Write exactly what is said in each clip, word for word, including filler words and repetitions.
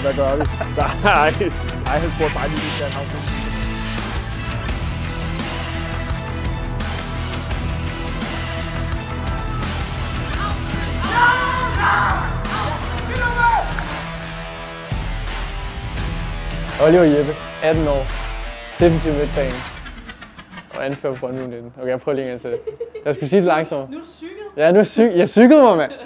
hvad gør vi? Nej, nej, han spurgte bare lige, hvis han har Oliver Jeppe, atten år, defensiv midtbane og anfører på Brøndby nitten. Okay, jeg prøver lige en gang til. Jeg skulle sige det langsommere. Nu er du cyklet. Ja, nu er syg. Jeg cyklede mig, mand.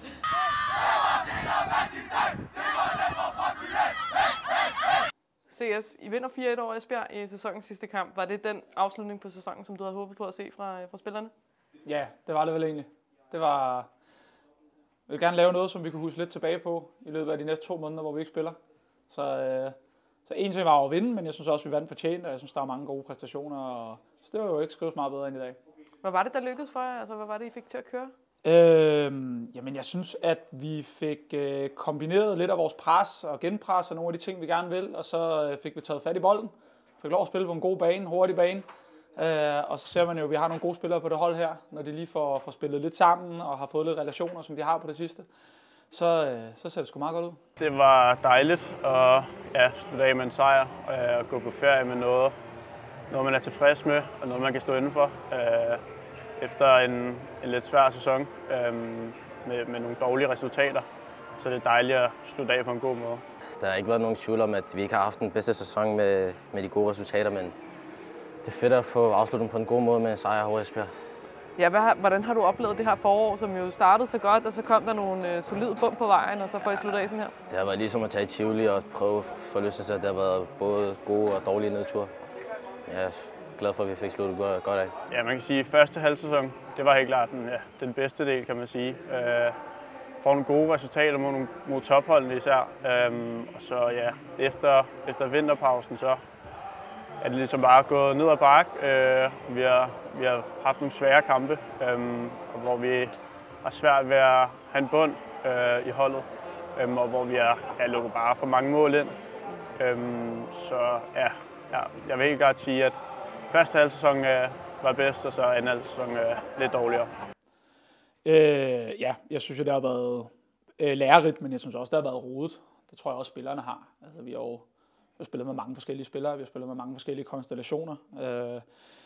C S, I vinder fire et over Esbjerg i sæsonens sidste kamp. Var det den afslutning på sæsonen, som du havde håbet på at se fra, fra spillerne? Ja, det var det vel egentlig. Det var... Jeg vil gerne lave noget, som vi kunne huske lidt tilbage på i løbet af de næste to måneder, hvor vi ikke spiller. Så, øh, så en ting var at vinde, men jeg synes også, at vi vandt fortjent, og jeg synes, der var mange gode præstationer. Og, så det var jo ikke skrevet meget bedre end i dag. Hvad var det, der lykkedes for jer? Altså, hvad var det, I fik til at køre? Øh, jamen, jeg synes, at vi fik øh, kombineret lidt af vores pres og genpres og nogle af de ting, vi gerne vil, og så øh, fik vi taget fat i bolden. Fik lov at spille på en god bane, hurtig bane. Øh, og så ser man jo, at vi har nogle gode spillere på det hold her, når de lige får, får spillet lidt sammen og har fået lidt relationer, som de har på det sidste. Så, øh, så ser det sgu meget godt ud. Det var dejligt at ja, slutte af med en sejr og øh, gå på ferie med noget, noget, man er tilfreds med og noget, man kan stå indenfor. Øh, efter en, en lidt svær sæson øh, med, med nogle dårlige resultater, så det er dejligt at slutte af på en god måde. Der har ikke været nogen tvivl om, at vi ikke har haft den bedste sæson med, med de gode resultater, men det er fedt at få afsluttet på en god måde med en sejr over Esbjerg. Ja, hvad, hvordan har du oplevet det her forår, som jo startede så godt, og så kom der nogle øh, solide bump på vejen, og så får I sluttet af sådan her? Det har været ligesom at tage i Tivoli og prøve at forlyste sig. Det har været både gode og dårlige nedture. Jeg er glad for, at vi fik sluttet godt af. Ja, man kan sige, at første halvsæson, det var helt klart den, ja, den bedste del, kan man sige. Øh, får nogle gode resultater mod, mod topholdene især. Øh, og så ja, efter, efter vinterpausen, så er det ligesom bare gået ned ad bakke. Øh, vi, har, vi har haft nogle svære kampe, øh, hvor vi har svært ved at have en bund øh, i holdet, øh, og hvor vi har ja, lukket bare for mange mål ind. Øh, så ja, ja, jeg vil helt klart sige, at første halvsæson øh, var bedst, og så anden halvsæson øh, lidt dårligere. Øh, ja, jeg synes jo, det har været øh, lærerigt, men jeg synes også, det har været rodet. Det tror jeg også, spillerne har. Altså, vi har jo vi har spillet med mange forskellige spillere, vi har spillet med mange forskellige konstellationer. Øh,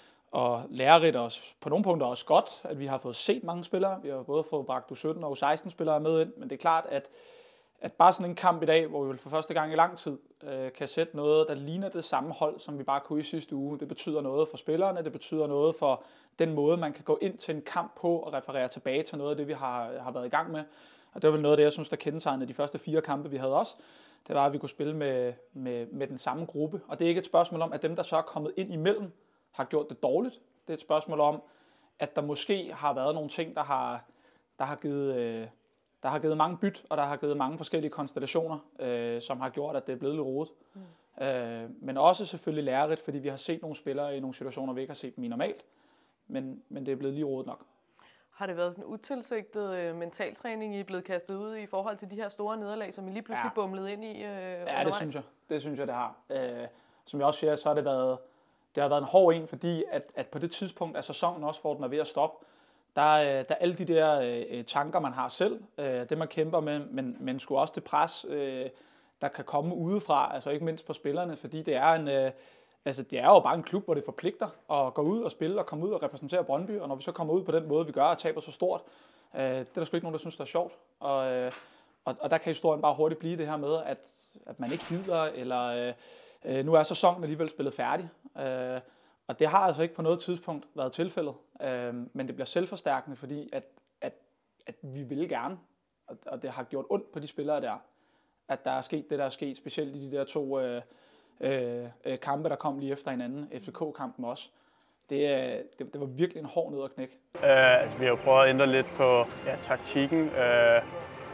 og lærerigt også på nogle punkter også godt, at vi har fået set mange spillere. Vi har både fået bragt U sytten og U seksten spillere med ind, men det er klart, at, at bare sådan en kamp i dag, hvor vi for første gang i lang tid øh, kan sætte noget, der ligner det samme hold, som vi bare kunne i sidste uge. Det betyder noget for spillerne, det betyder noget for den måde, man kan gå ind til en kamp på og referere tilbage til noget af det, vi har, har været i gang med. Og det var vel noget af det, jeg synes, der kendetegnede de første fire kampe, vi havde også. Det var, at vi kunne spille med, med, med den samme gruppe. Og det er ikke et spørgsmål om, at dem, der så er kommet ind imellem, har gjort det dårligt. Det er et spørgsmål om, at der måske har været nogle ting, der har, der har, givet, øh, der har givet mange byt, og der har givet mange forskellige konstellationer, øh, som har gjort, at det er blevet lidt rodet. Mm. Øh, men også selvfølgelig lærerigt, fordi vi har set nogle spillere i nogle situationer, vi ikke har set dem i normalt. Men, men det er blevet lige rodet nok. Har det været sådan en utilsigtet øh, mentaltræning, I er blevet kastet ud i forhold til de her store nederlag, som I lige pludselig ja. bumlede ind i øh, Ja, det synes jeg. Det synes jeg, det har. Øh, som jeg også siger, så har det været, det har været en hård en, fordi at, at på det tidspunkt af sæsonen også, hvor den er ved at stoppe, der, der alle de der øh, tanker, man har selv, øh, det man kæmper med, men, men sgu også det pres, øh, der kan komme udefra, altså ikke mindst på spillerne, fordi det er en... Øh, Altså, det er jo bare en klub, hvor det forpligter at gå ud og spille og komme ud og repræsentere Brøndby, og når vi så kommer ud på den måde, vi gør og taber så stort, øh, det er der sgu ikke nogen, der synes, der er sjovt. Og, øh, og, og der kan historien bare hurtigt blive det her med, at, at man ikke gider, eller øh, nu er sæsonen alligevel spillet færdig. Øh, og det har altså ikke på noget tidspunkt været tilfældet, øh, men det bliver selvforstærkende, fordi at, at, at vi vil gerne, og, og det har gjort ondt på de spillere der, at der er sket det, der er sket, specielt i de der to... Øh, Øh, øh, kampe, der kom lige efter hinanden. F C K-kampen også. Det, øh, det, det var virkelig en hård ned at knække. Uh, altså, vi har jo prøvet at ændre lidt på ja, taktikken uh,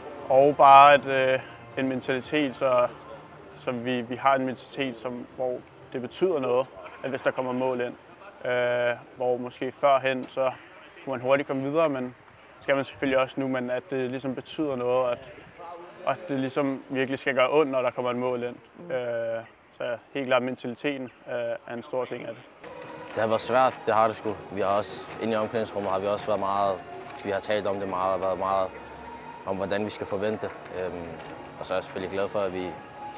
og bare et, uh, en mentalitet, så, så vi, vi har en mentalitet, som, hvor det betyder noget, at hvis der kommer mål ind. Uh, hvor måske førhen, så kunne man hurtigt komme videre, men skal man selvfølgelig også nu, men at det ligesom betyder noget, at, at det ligesom virkelig skal gøre ondt, når der kommer et mål ind. Mm. Uh, Så helt klart mentaliteten øh, er en stor ting af det. Det har været svært, det har det sgu. Vi har også, inde i omklædningsrummet har vi også været meget, vi har talt om det meget og været meget om, hvordan vi skal forvente. Øhm, og så er jeg selvfølgelig glad for, at vi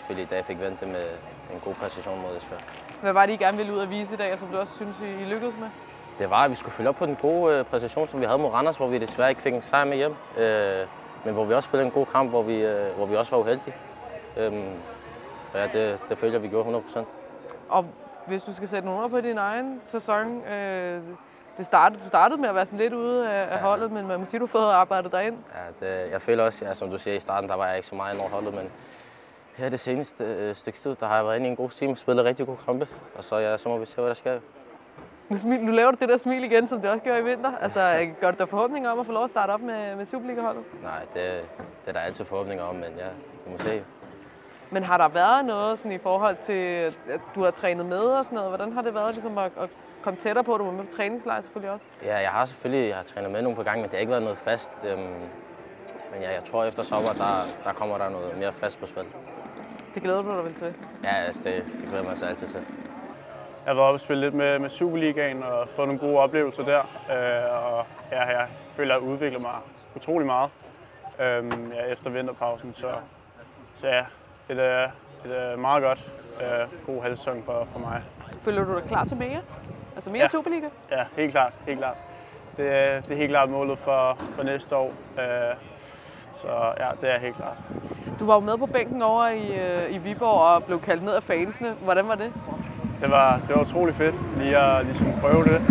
selvfølgelig i dag fik vendt det med en god præcision mod Esbjerg. Hvad var det, I gerne ville ud at vise i dag, og som du også synes, I lykkedes med? Det var, at vi skulle følge op på den gode øh, præcision, som vi havde mod Randers, hvor vi desværre ikke fik en sejr med hjem. Øh, men hvor vi også spillede en god kamp, hvor vi, øh, hvor vi også var uheldige. Øh, ja, det, det følte jeg, vi gjorde hundrede procent. Og hvis du skal sætte nogle ord på din egen sæson, øh, det startede, du startede med at være sådan lidt ude af, af holdet, men man må sige, du har fået arbejdet dig ind. Ja, det, jeg føler også, ja, som du siger i starten, der var jeg ikke så meget ind over holdet, men her det seneste øh, stykke tid, der har jeg været inde i en god team og spillet rigtig gode kampe, og så, ja, så må vi se, hvad der sker. Nu, smil, nu laver du det der smil igen, som det også gjorde i vinter. Altså, gør du dig forhåbninger om at få lov at starte op med, med Superliga-holdet? Nej, det, det er der altid forhåbninger om, men ja, vi må se. Men har der været noget sådan, i forhold til, at du har trænet med og sådan noget? Hvordan har det været ligesom, at, at komme tættere på, at du var med på træningslejr selvfølgelig også? Ja, jeg har selvfølgelig jeg har trænet med nogle på gang, men det har ikke været noget fast. Øhm, men ja, jeg tror, efter sommer, der, der kommer der noget mere fast på spil. Det glæder du dig vel til? Ja, altså, det, det glæder man sig altid til. Jeg har været oppe og spille lidt med, med Superligaen og fået nogle gode oplevelser der. Øh, og ja, jeg føler, at jeg udvikler mig utrolig meget øh, ja, efter vinterpausen. Så, så ja, det er et, et meget godt, øh, god halvsæson for, for mig. Føler du dig klar til mere? Altså mere Ja. Superliga? Ja, helt klart. Helt klart. Det, det er helt klart målet for, for næste år. Øh, så ja, det er helt klart. Du var jo med på bænken over i, øh, i Viborg og blev kaldt ned af fansene. Hvordan var det? Det var, det var utrolig fedt lige at ligesom prøve det.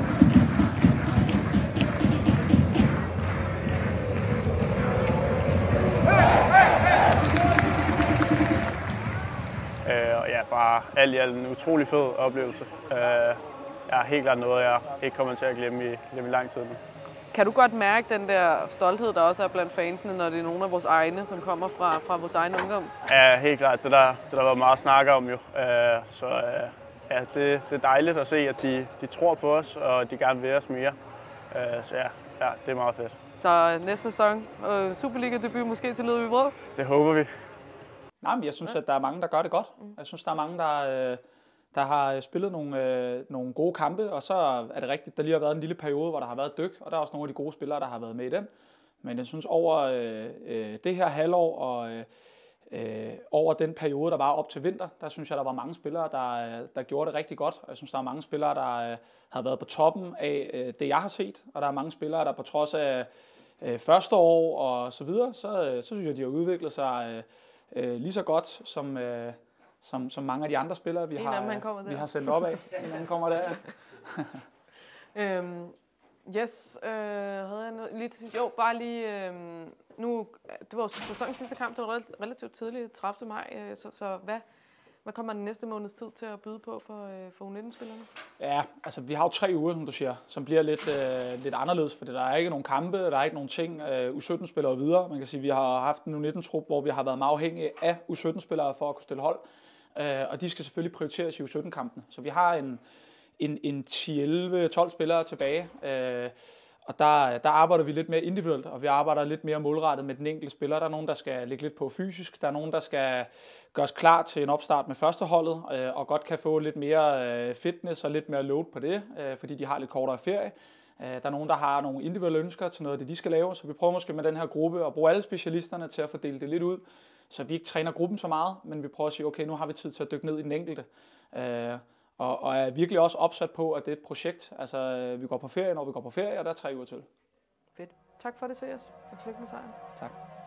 Øh, og ja, bare alt i alt en utrolig fed oplevelse. Øh, ja, helt klart noget, jeg ikke kommer til at glemme i, glemme i lang tid. Kan du godt mærke den der stolthed, der også er blandt fansene, når det er nogle af vores egne, som kommer fra, fra vores egen ungdom? Ja, helt klart. Det der, det der har været meget at snakke om jo. Øh, så øh, ja, det, det er dejligt at se, at de, de tror på os, og de gerne vil os mere. Øh, så ja, ja, det er meget fedt. Så næste sæson, øh, Superliga-debut måske til Ludvig Vrå? Det håber vi. Nej, men jeg synes, at der er mange, der gør det godt. Jeg synes, der er mange, der, der har spillet nogle, nogle gode kampe, og så er det rigtigt, der lige har været en lille periode, hvor der har været dyk, og der er også nogle af de gode spillere, der har været med i den. Men jeg synes, over øh, det her halvår og øh, over den periode, der var op til vinter, der synes jeg, der var mange spillere, der, der gjorde det rigtig godt. Jeg synes, der er mange spillere, der øh, har været på toppen af øh, det, jeg har set, og der er mange spillere, der på trods af øh, første år og så videre, så, øh, så synes jeg, de har udviklet sig øh, øh, lige så godt som, øh, som, som mange af de andre spillere, vi, En har, af dem, han kommer vi der. har sendt op af. En af dem kommer der. øhm, yes, øh, havde jeg noget lige til sidst? Jo, bare lige, øh, nu, det var jo sæsonens sidste kamp, det var relativt tidligt, tredivte maj, øh, så, så hvad, hvad kommer den næste måneds tid til at byde på for, øh, for U nitten-spillerne? Ja, altså vi har jo tre uger, som du siger, som bliver lidt, øh, lidt anderledes, for der er ikke nogen kampe, der er ikke nogen ting. Øh, U sytten-spillere videre. Man kan sige, at vi har haft en U nitten-trup, hvor vi har været meget afhængige af U sytten-spillere for at kunne stille hold. Øh, og de skal selvfølgelig prioriteres i U sytten-kampene. Så vi har en, en, en ti elleve tolv spillere tilbage. Øh, Og der, der arbejder vi lidt mere individuelt, og vi arbejder lidt mere målrettet med den enkelte spiller. Der er nogen, der skal ligge lidt på fysisk. Der er nogen, der skal gøres klar til en opstart med førsteholdet, øh, og godt kan få lidt mere øh, fitness og lidt mere load på det, øh, fordi de har lidt kortere ferie. Øh, der er nogen, der har nogle individuelle ønsker til noget af det, de skal lave, så vi prøver måske med den her gruppe at bruge alle specialisterne til at fordele det lidt ud, så vi ikke træner gruppen så meget, men vi prøver at sige, okay, nu har vi tid til at dykke ned i den enkelte. Øh, Og, og er virkelig også opsat på, at det er et projekt. Altså, vi går på ferie, når vi går på ferie, og der er tre uger til. Fedt. Tak for det, Seas. Og tillykke med sejren. Tak.